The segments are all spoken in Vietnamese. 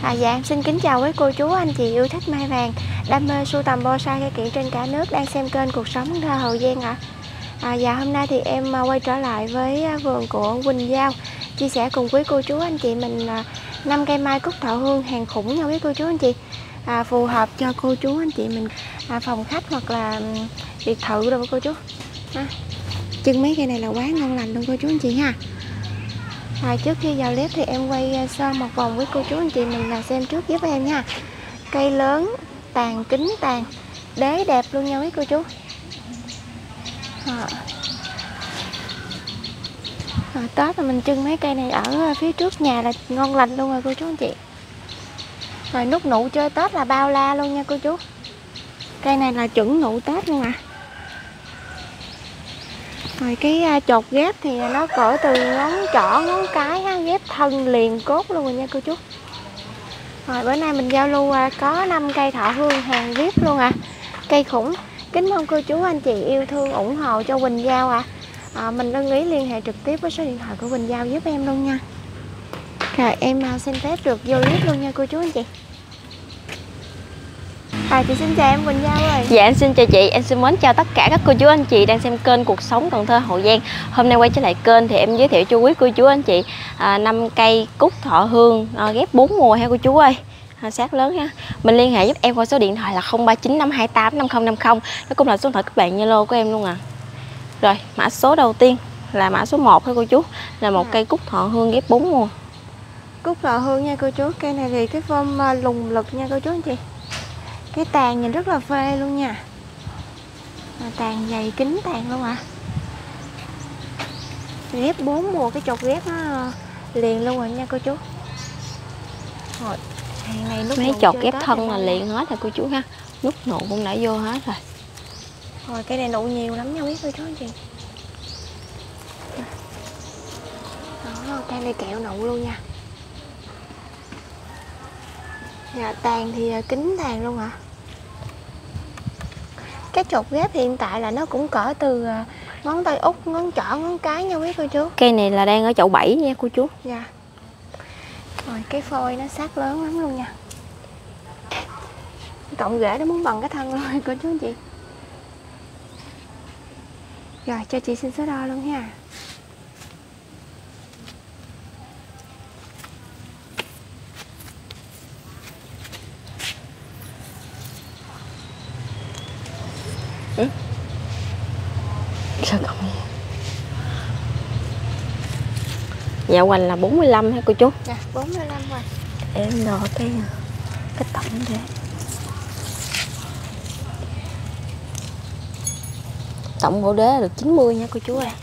Dạ em xin kính chào với cô chú anh chị yêu thích mai vàng, đam mê sưu tầm bonsai cây kiện trên cả nước đang xem kênh Cuộc Sống Thơ Hậu Giang ạ. Dạ hôm nay thì em quay trở lại với vườn của Quỳnh Giao, chia sẻ cùng quý cô chú anh chị mình 5 cây mai cúc thọ hương hàng khủng nha quý cô chú anh chị. Phù hợp cho cô chú anh chị mình phòng khách hoặc là biệt thự rồi cô chú. Chân mấy cây này là quá ngon lành luôn cô chú anh chị ha. Trước khi vào clip thì em quay sơ một vòng với cô chú anh chị mình là xem trước giúp em nha. Cây lớn, tàn kính tàn, đế đẹp luôn nha quý cô chú. Tết là mình trưng mấy cây này ở phía trước nhà là ngon lành luôn rồi cô chú anh chị. Rồi nút nụ chơi Tết là bao la luôn nha cô chú. Cây này là chuẩn nụ Tết luôn ạ. Rồi cái chột ghép thì nó cỡ từ ngón trỏ, ngón cái ha, ghép thân liền cốt luôn rồi nha cô chú. Rồi bữa nay mình giao lưu có 5 cây thọ hương hàng VIP luôn Cây khủng. Kính mong cô chú anh chị yêu thương ủng hộ cho Quỳnh Giao mình ưng ý liên hệ trực tiếp với số điện thoại của Quỳnh Giao giúp em luôn nha. Rồi em xin phép được vô clip luôn nha cô chú anh chị. Chị xin chào em Quỳnh Giao ơi. Dạ em xin chào chị, em xin mến chào tất cả các cô chú anh chị đang xem kênh Cuộc Sống Cần Thơ Hậu Giang. Hôm nay quay trở lại kênh thì em giới thiệu cho quý cô chú anh chị 5 cây cúc thọ hương ghép 4 mùa ha cô chú ơi. Sát lớn ha. Mình liên hệ giúp em qua số điện thoại là 0395285050. Đó cũng là số điện thoại các bạn Zalo của em luôn Rồi, mã số đầu tiên là mã số 1 ha cô chú, là một cây cúc thọ hương ghép 4 mùa. Cúc thọ hương nha cô chú, cây này thì cái form lùng lực nha cô chú anh chị. Cái tàn nhìn rất là phê luôn nha. Tàn dày kính tàn luôn Ghép 4 mùa, cái chột ghép nó liền luôn rồi nha cô chú. Rồi, hàng này nút mấy chột ghép thân là liền hết rồi cô chú ha. Nút nụ cũng đã vô hết rồi. Rồi cây này nụ nhiều lắm nha quý cô chú anh chị. Đó, cây này kẹo nụ luôn nha. Dạ, tàn thì kính tàn luôn Cái chột ghép hiện tại là nó cũng cỡ từ ngón tay út, ngón trỏ, ngón cái nha quý cô chú. Cây này là đang ở chậu 7 nha cô chú. Dạ. Rồi cái phôi nó sát lớn lắm luôn nha. Cộng rễ nó muốn bằng cái thân luôn cô chú anh chị. Rồi cho chị xin số đo luôn ha. Sao không? Dạ hoành là 45 ha cô chú. Dạ 45 rồi. Em đo cái tổng để. Tổng bộ đế được 90 nha cô chú ơi.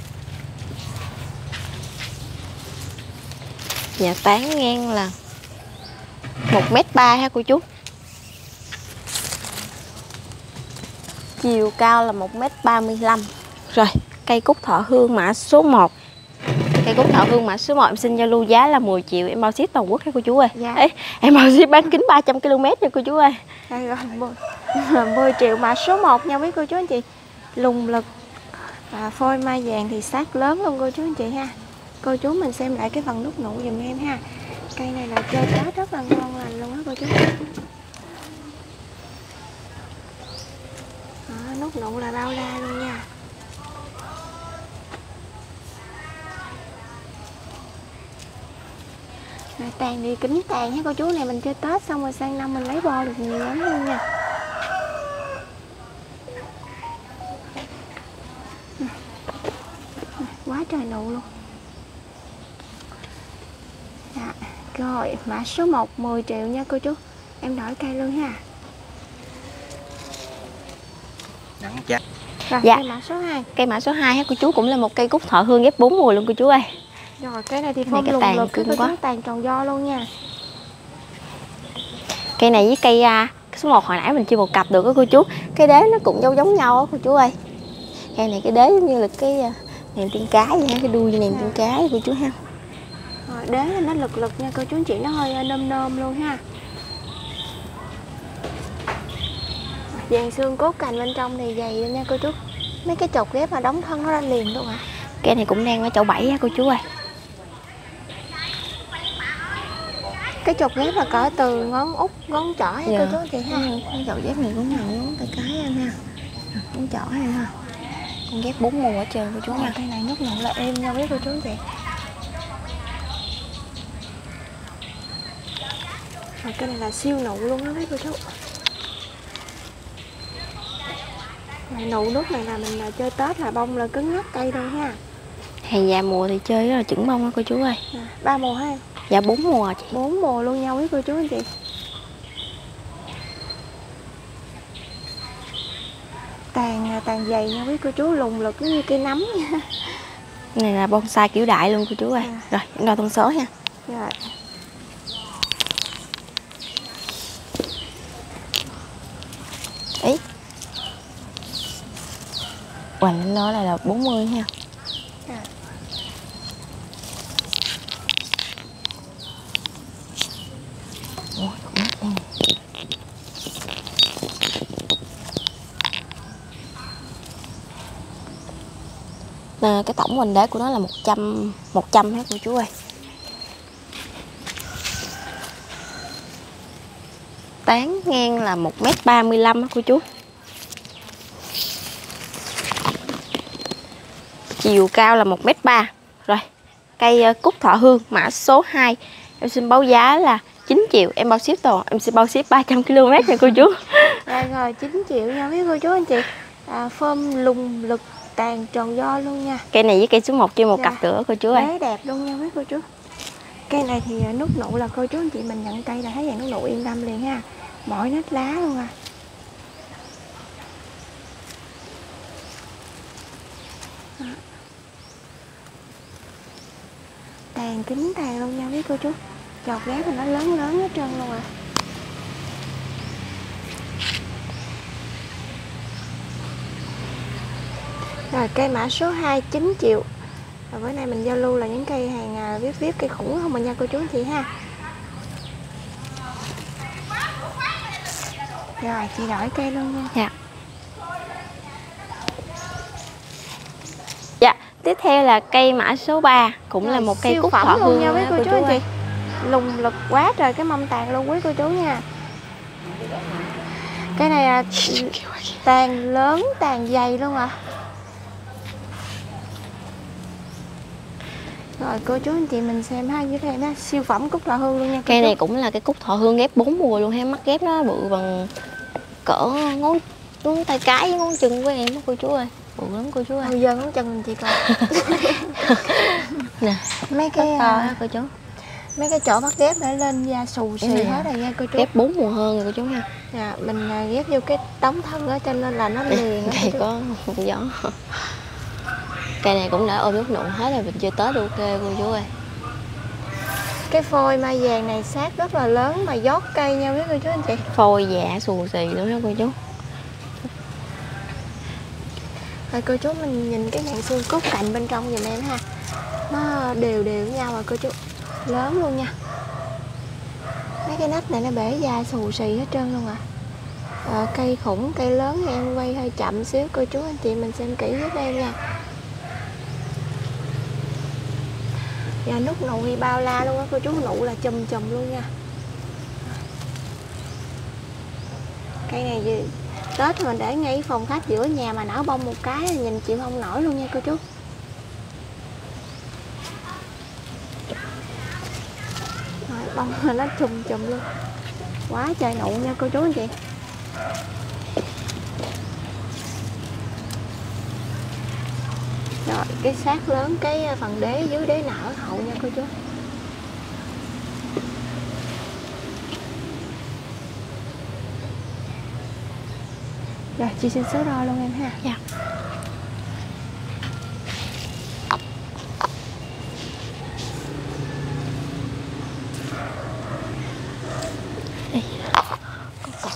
Dạ tán ngang là 1m3 ha cô chú. Chiều cao là 1m35. Rồi, cây cúc thọ hương mã số 1. Cây cúc thọ hương mã số 1 em xin giao lưu giá là 10 triệu, em bao ship toàn quốc ha cô chú ơi. Dạ. Ê, em bao ship bán kính 300 km nha cô chú ơi. Rồi 10 triệu mã số 1 nha quý cô chú anh chị. Lùng lực. Phôi mai vàng thì sát lớn luôn cô chú anh chị ha. Cô chú mình xem lại cái phần nút nụ giùm em ha. Cây này là chơi Tết rất là ngon lành luôn á cô chú. Nút nụ là bao la luôn nha. Rồi tàn đi kính tàn ha cô chú, này mình chơi Tết xong rồi sang năm mình lấy bo được nhiều lắm luôn nha. Quá trời nụ luôn. Dạ. Rồi mã số 1 10 triệu nha cô chú. Em đổi cây luôn ha. Nắng chắc. Rồi dạ. Cây mã số 2. Cây mã số 2 ha cô chú, cũng là một cây cúc thọ hương ghép 4 mùa luôn cô chú ơi. Rồi cái này thì phong lùng lực cô chú, tàn tròn do luôn nha. Cây này với cây số 1 hồi nãy mình chưa một cặp được đó cô chú. Cái đế nó cũng giống nhau á cô chú ơi. Cây này cái đế giống như là cái nèm tiên cái vậy ha, cái đuôi nèm tiên cái cô chú ha. Rồi đế nó lực lực nha cô chú anh chị, nó hơi nôm nôm luôn ha. Dàn xương cốt cành bên trong thì dày lên nha cô chú. Mấy cái chột ghép mà đóng thân nó ra liền luôn Cây này cũng đang ở chậu 7 á cô chú ơi. Cái chột ghép là cỡ từ ngón út, ngón trỏ hay cô chú anh chị ha. Cái chột ghép này cũng là ngón tay cái em ha. Ngón trỏ em ha. Con ghép 4 mùa hết trơn cô chú nha. Cây này nút nụ là êm nha biết cô chú anh chị. Cái này là siêu nụ luôn đó mấy cô chú. Nụ nút này là mình chơi Tết là bông là cứng ngắt cây thôi ha. Hàng già mùa thì chơi rất là chuẩn bông á cô chú ơi. 3 mùa ha em? Dạ 4 mùa chị. 4 mùa luôn nhau với cô chú anh chị. Tàn dày nha với cô chú, lùng lực như cây nấm nha. Này là bonsai kiểu đại luôn cô chú ơi. Rồi em đo thông số nha. Rồi. Ý. Hoành nó là 40 ha. Cái tổng hoành đế của nó là 100 hết cô chú ơi. Tán ngang là 1m35 á cô chú. Chiều cao là 1m3. Rồi, cây cúc thọ hương mã số 2. Em xin báo giá là 9 triệu, em bao ship toàn, em sẽ bao ship 300 km nha cô chú. Rồi 9 triệu nha với cô chú anh chị. Phơm lùng lực tàn tròn do luôn nha. Cây này với cây số 1 trên một cặp nữa cô chú ơi. Đấy đẹp luôn nha với cô chú. Cây này thì nút nụ là cô chú anh chị mình nhận cây là thấy dạng nút nụ yên tâm liền ha. Mỗi nét lá luôn à. Tàn kính tàn luôn nha với cô chú. Chột ghép thì nó lớn lớn hết trơn luôn à. Rồi cây mã số 2 9 triệu. Rồi bữa nay mình giao lưu là những cây hàng viết cây khủng không mà nha cô chú anh chị ha. Rồi chị đổi cây luôn nha. Dạ. Dạ, tiếp theo là cây mã số 3, cũng rồi, là một cây cúc thọ hương nha với cô chú anh chị. Lùng lực quá trời cái mâm tàn luôn quý cô chú nha. Cái này là tàn lớn, tàn dày luôn ạ. Rồi cô chú anh chị mình xem ha, như thế này siêu phẩm cúc thọ hương luôn nha. Cây này cũng là cái cúc thọ hương ghép 4 mùa luôn ha, mắt ghép nó bự bằng cỡ ngón tay cái với ngón chân của em đó cô chú ơi. Bự lắm cô chú ơi. Bây giờ ngón chân mình chị coi. Nè, mấy cái to ha cô chú. Mấy cái chỗ bắt ghép để lên da xù xì hết rồi nha cô chú. Ghép 4 mùa hơn rồi cô chú nha. Dạ, mình ghép vô cái tống thân á cho nên là nó liền. Đây có gió. Cây này cũng đã ôm nút nụ hết rồi, mình chơi Tết ok cô chú ơi. Cái phôi mai vàng này sát rất là lớn mà giót cây nhau với cô chú anh chị. Phôi dạ xù xì luôn đó cô chú. Rồi cô chú mình nhìn cái ngàn xương cốt cạnh bên trong giùm em ha. Nó đều đều với nhau rồi cô chú. Lớn luôn nha. Mấy cái nách này nó bể da xù xì hết trơn luôn à. Cây khủng, cây lớn thì em quay hơi chậm xíu cô chú anh chị mình xem kỹ giúp em nha. Và nút nụ thì bao la luôn á cô chú, nụ là chùm chùm luôn nha. Cây này gì Tết mình để ngay phòng khách giữa nhà mà nở bông một cái nhìn chịu không nổi luôn nha cô chú. Rồi, bông nó chùm chùm luôn. Quá trời nụ nha cô chú anh chị. Rồi cái sát lớn, cái phần đế dưới đế nở hậu nha cô chú. Rồi chị xin số đo luôn em ha. Dạ. Đây. Có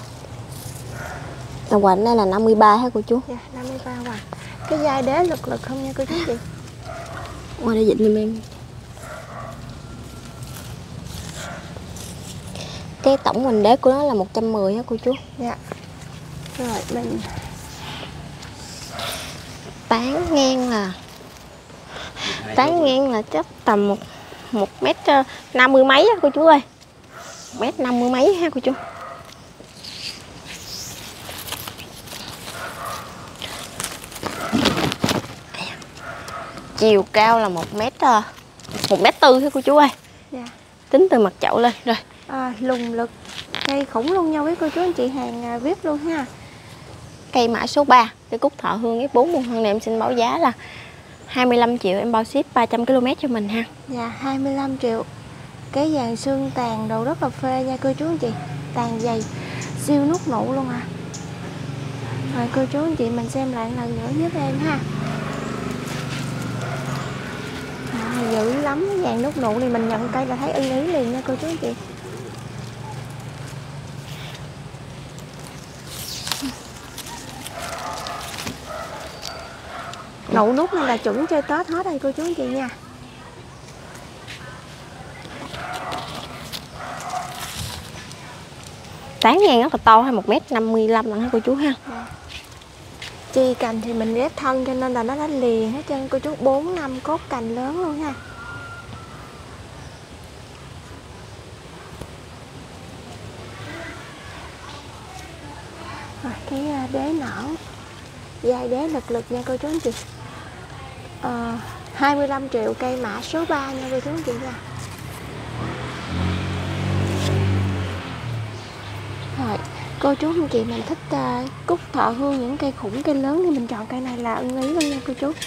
hoành đây là 53 hả cô chú? Dạ 53 hoành. Cái dai đế lực lực không nha cô chú chị. Qua đây dịnh giùm em. Cái tổng hoành đế của nó là 110 hả cô chú? Dạ. Rồi mình tán ngang là chắc tầm 1m50 mấy á cô chú ơi. 1m50 mấy ha cô chú. Chiều cao là 1m4 thôi cô chú ơi. Dạ. Tính từ mặt chậu lên rồi. Lùng lực cây khủng luôn nha quý cô chú anh chị hàng VIP luôn ha. Cây mã số 3, cây cúc thọ hương F4 muôn thân này em xin báo giá là 25 triệu, em bao ship 300 km cho mình ha. Dạ 25 triệu. Cái vàng xương tàn đầu rất là phê nha cô chú anh chị. Tàn dày, siêu nút nụ luôn à. Rồi cô chú anh chị mình xem lại lần nữa giúp em ha. Dữ lắm, vàng nút nụ thì mình nhận cây là thấy ưng ý liền nha cô chú anh chị. Nụ nút này là chuẩn chơi Tết hết đây cô chú anh chị nha. Tán ngang rất là to, hay 1m55 lần ha cô chú ha. Chi cành thì mình ghép thân cho nên là nó đã liền hết trơn cô chú, 4 năm cốt cành lớn luôn ha. Rồi cái đế nở dài đế lực lực nha cô chú anh chị. 25 triệu cây mã số 3 nha cô chú anh chị nha. Rồi cô chú anh chị mình thích cúc thọ hương, những cây khủng cây lớn thì mình chọn cây này là ưng ý luôn nha cô chú.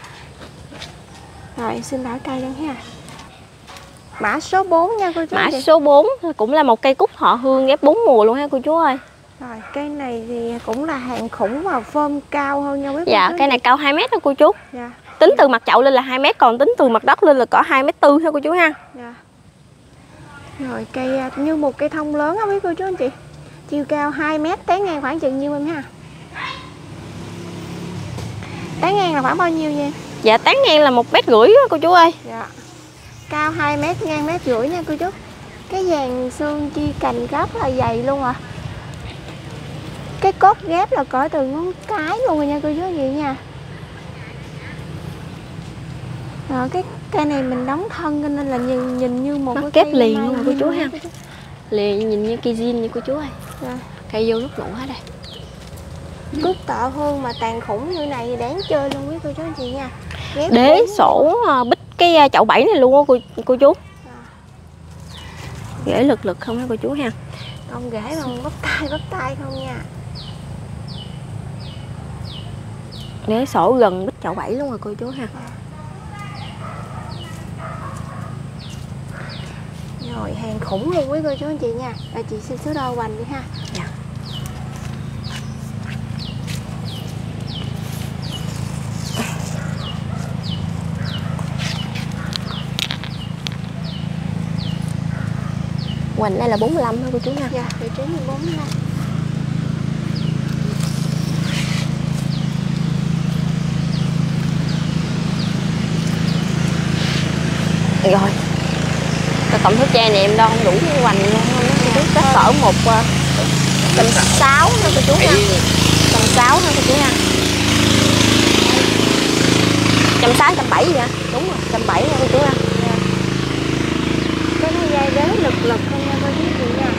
Rồi xin đảo cây lên ha. Mã số 4 nha cô chú. Mã số 4 cũng là một cây cúc thọ hương ghép 4 mùa luôn ha cô chú ơi. Rồi cây này thì cũng là hàng khủng mà phơm cao hơn nha quý cô. Dạ cây này cao 2 mét đó cô chú. Dạ. Tính từ mặt chậu lên là 2 mét, còn tính từ mặt đất lên là có 2m4 thôi cô chú ha. Dạ. Rồi cây như một cây thông lớn á quý cô chú anh chị. Chiều cao 2 mét, tán ngang khoảng chừng nhiêu em ha? Tán ngang là khoảng bao nhiêu vậy? Dạ tán ngang là 1,5 mét cô chú ơi. Dạ. Cao 2 mét, ngang 1,5 mét nha cô chú. Cái vàng xương chi cành rất là dày luôn à. Cái cốt ghép là cỡ từ ngón cái luôn rồi nha cô chú anh chị nha. Rồi cái cây này mình đóng thân cho nên là nhìn như một nó cái kép liền luôn cô chú ha. Cô chú. Liền nhìn như cây zin như cô chú ơi. Rồi. Cây vô nút nụ hết đây. Cúc tọ hương mà tàn khủng như này thì đáng chơi luôn quý cô chú anh chị nha. Ghép Đế sổ bích cái chậu 7 này luôn á cô chú. Rễ lực lực không hả cô chú ha. Con rễ bằng bắp tay không nha. Đế sổ gần bích chậu 7 luôn rồi cô chú ha. Rồi hàng khủng luôn quý cô chú anh chị nha. Và chị xin số đo hoành đi ha. Dạ. Hoành đây là 45 thôi cô chú nha. Dạ, vị trí 45. Rồi cái tổng số tre này em đo không đủ cái hoành luôn không á. Chắc cỡ 1,6 thôi cô chú nha. 1,6 thôi cô chú nha. 1,6 1,7 vậy hả? Đúng rồi, 1,7 nha cô chú nha. Cái này dây đế lực lực không nha cô chú chị nha.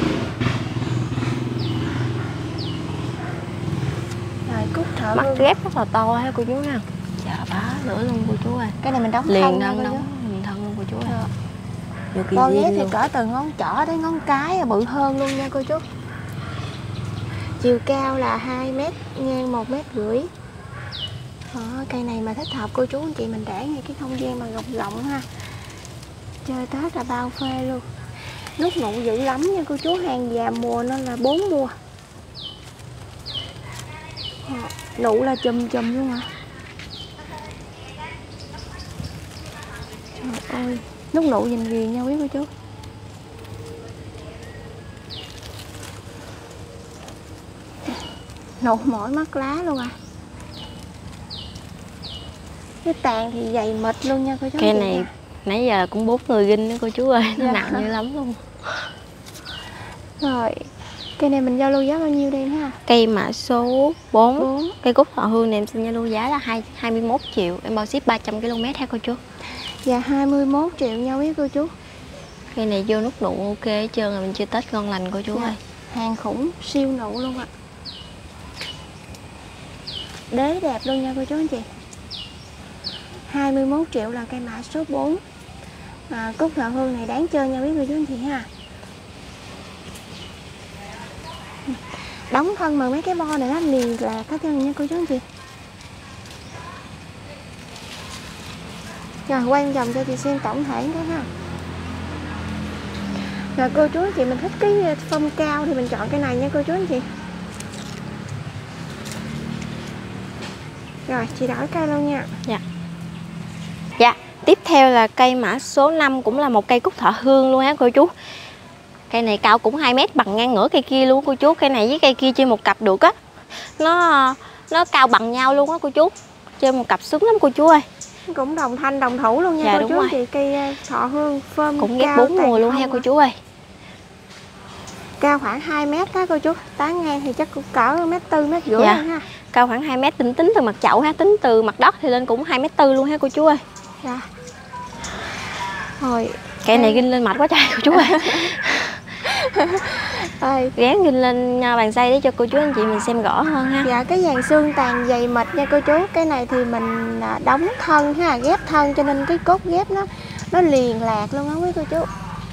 Rồi cúc thợ Mắt ghép rất là to ha cô chú nha. Dạ bá nữa luôn cô chú ơi. Cái này mình đóng liền thân nâng đóng mình thân luôn cô chú ơi. Bo ghép thì cỡ từ ngón trỏ đến ngón cái bự hơn luôn nha cô chú. Chiều cao là 2 mét, ngang 1,5 mét. Cây này mà thích hợp cô chú anh chị mình để ngay cái không gian mà rộng rộng ha. Chơi Tết là bao phê luôn. Nút nụ dữ lắm nha cô chú, hàng già mùa nên là 4 mùa. Nụ là chùm luôn à. Trời ơi, nút nụ nhìn ghiền nha quý cô chú. Nụ mỏi mắt lá luôn à. Cái tàn thì dày mịt luôn nha cô chú. Cây này nãy giờ cũng 4 người ginh nữa cô chú ơi. Nó nặng dữ lắm luôn. Rồi cây này mình giao lưu giá bao nhiêu đây ha? Cây mã số 4. Cây cúc thọ hương này em xin giao lưu giá là 21 triệu. Em bao ship 300 km ha cô chú. Dạ 21 triệu nha quý cô chú. Cây này vô nút nụ ok hết trơn rồi, mình chưa test ngon lành cô chú ơi. Hàng khủng siêu nụ luôn ạ. Đế đẹp luôn nha cô chú anh chị. 21 triệu là cây mã số 4. Cúc thọ hương này đáng chơi nha quý cô chú anh chị ha. Đóng thân mà mấy cái bo này nó liền là cái chân nha cô chú anh chị. Rồi quay vòng cho chị xem tổng thể cái ha. Rồi cô chú anh chị mình thích cái phong cao thì mình chọn cái này nha cô chú anh chị. Rồi chị đổi cây luôn nha. Dạ, tiếp theo là cây mã số 5, cũng là một cây cúc thọ hương luôn á cô chú. Cây này cao cũng 2 mét, bằng ngang ngửa cây kia luôn cô chú. Cây này với cây kia chơi một cặp được á. Nó cao bằng nhau luôn á cô chú. Chơi một cặp sướng lắm cô chú ơi. Cũng đồng thanh đồng thủ luôn nha Dạ, cô chú rồi. chị. Cây thọ hương phơm cũng ghép 4 mùa luôn ha cô chú ơi. Cao khoảng 2 mét đó cô chú. Tán ngang thì chắc cũng cỡ 1,4 m, 1,5 m Dạ. ha. Cao khoảng 2 mét, tính từ mặt chậu ha, tính từ mặt đất thì lên cũng 2,4 m luôn ha cô chú ơi. Dạ. Rồi Cây này ghim lên mạch quá trời cô chú ơi. Gán ghim lên bàn tay để cho cô chú anh chị mình xem rõ hơn ha. Dạ, cái dàn xương tàn dày mịt nha cô chú. Cái này thì mình đóng thân ha, ghép thân cho nên cái cốt ghép nó liền lạc luôn á quý cô chú.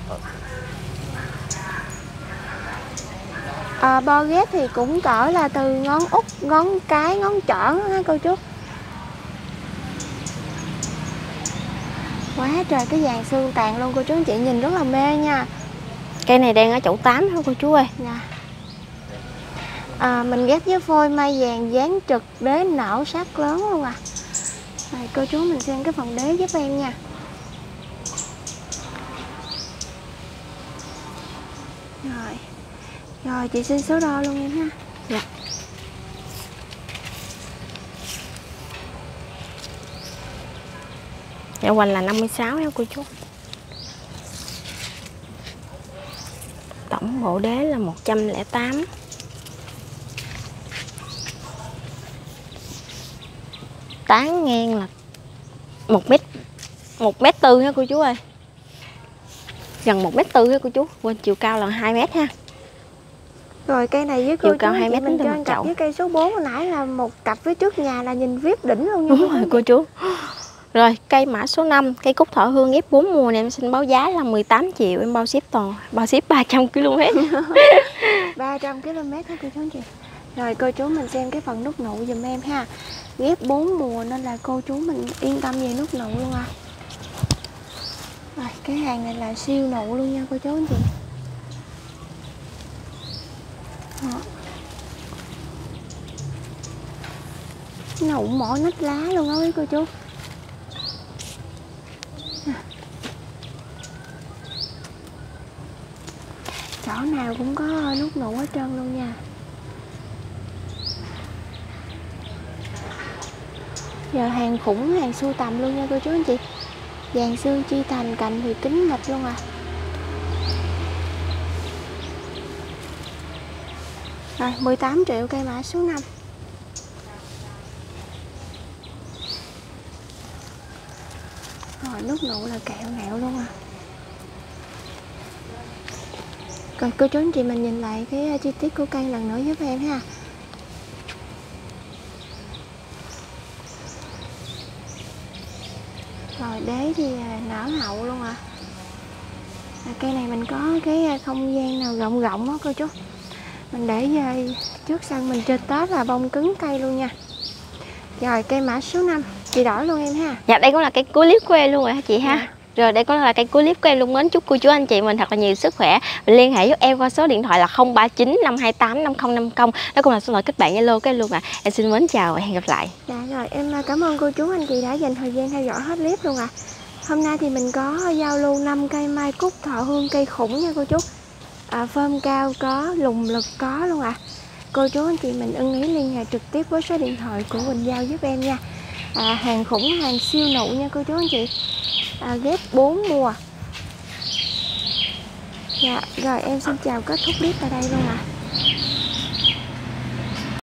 Bo ghép thì cũng cỡ là từ ngón út, ngón cái, ngón trỏ ha cô chú. Quá trời cái dàn xương tàn luôn cô chú anh chị, nhìn rất là mê nha. Cây này đang ở chậu 8 thôi cô chú ơi. Dạ. Mình ghép với phôi mai vàng dáng trực, đế nở sát lớn luôn à. Rồi cô chú mình xem cái phần đế giúp em nha. Rồi chị xin số đo luôn em ha. Dạ. Dạ hoành là 56 nha cô chú. Tổng bộ đế là 108. Tán ngang là 1m4 ha cô chú ơi. Gần 1m4 ha cô chú. Quên chiều cao là 2 m ha. Rồi cây này với cô chiều chú cao 2 chị m mình tính từ cho mặt anh cặp chậu. với cây số 4 hồi nãy là một cặp với trước nhà là nhìn vip đỉnh luôn nha. Đúng rồi cô chú. Rồi cây mã số 5, cây cúc thọ hương ghép 4 mùa này em xin báo giá là 18 triệu, em bao ship toàn, bao ship 300 km. 300 km ha cô chú anh chị. Rồi cô chú mình xem cái phần nút nụ giùm em ha. Ghép 4 mùa nên là cô chú mình yên tâm về nút nụ luôn à. Rồi cái hàng này là siêu nụ luôn nha cô chú anh chị. Đó. Nụ mỗi nách lá luôn á quý cô chú. Chỗ nào cũng có nút nụ hết trơn luôn nha. Giờ hàng khủng, hàng sưu tầm luôn nha cô chú anh chị. Dàn xương chi thành, cành thì kính mịch luôn à. Rồi 18 triệu cây mã số 5. Rồi nút nụ là kẹo nẹo luôn à. Rồi cô chú anh chị mình nhìn lại cái chi tiết của cây lần nữa giúp em ha. Rồi đế thì nở hậu luôn à. Cây này mình có cái không gian nào rộng rộng đó cô chú. Mình để trước sân mình trên Tết là bông cứng cây luôn nha. Rồi cây mã số 5 chị đổi luôn em ha. Dạ đây cũng là cái cuối clip của em luôn rồi hả chị ha. Dạ. Rồi đây cũng là cái cuối clip của em luôn. Mến chúc cô chú anh chị mình thật là nhiều sức khỏe. Mình liên hệ với em qua số điện thoại là 039 528 5050. Đó cũng là số điện thoại kết bạn Zalo của em luôn ạ. Em xin mến chào và hẹn gặp lại. Dạ rồi em cảm ơn cô chú anh chị đã dành thời gian theo dõi hết clip luôn ạ. Hôm nay thì mình có giao lưu 5 cây mai cúc thọ hương cây khủng nha cô chú. Phơm cao có, lùng lực có luôn ạ. Cô chú anh chị mình ưng ý liên hệ trực tiếp với số điện thoại của Quỳnh Giao giúp em nha. Hàng khủng, hàng siêu nụ nha cô chú anh chị. Ghép 4 mùa. Dạ rồi em xin chào, kết thúc clip tại đây luôn ạ.